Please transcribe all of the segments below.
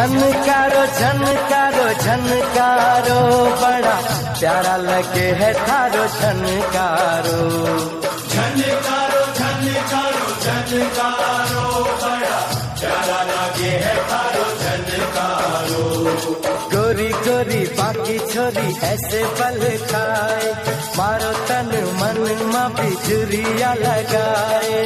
झनकारो झनकारो झनकारो, बड़ा प्यारा लगे है थारो झनकारो। झनकारो झनकारो झनकारो, बड़ा प्यारा लगे है थारो झनकारो। गोरी गोरी बाकी छोरी ऐसे बल खाए, मारो तन मन मा बिजुरिया लगाए।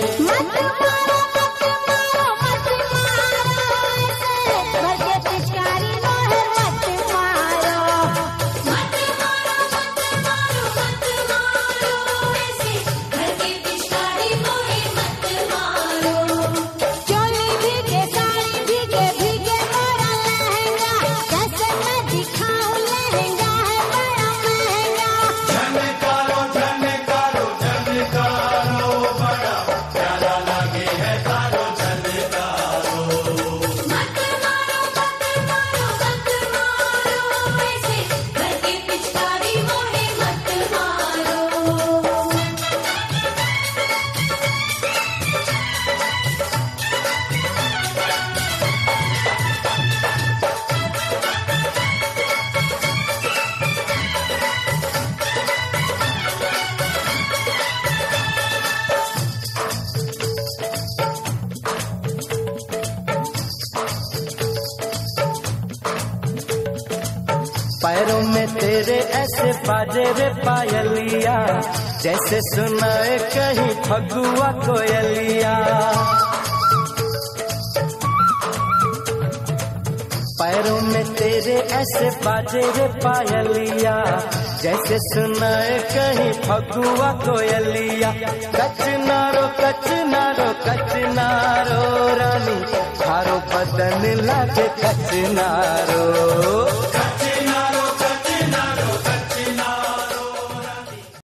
पैरों में तेरे ऐसे बाजे रे पायलिया, जैसे सुनाए कहीं फगुआ कोयलिया। पैरों में तेरे ऐसे बाजे रे पायलिया, जैसे सुनाए कहीं फगुआ कोयलिया। कचनारो कचनारो कचनारो रानी, थारो बदन लागे कचनारो।